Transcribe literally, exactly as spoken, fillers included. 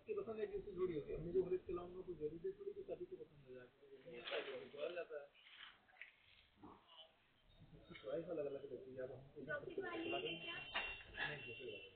जिसकी पसंद है किसी थोड़ी होती है, हमने जो खरीद के लाऊंगा कोई जरूरी थोड़ी कि सभी को पसंद हो जाए, जाता है चॉइस अलग अलग रहती है।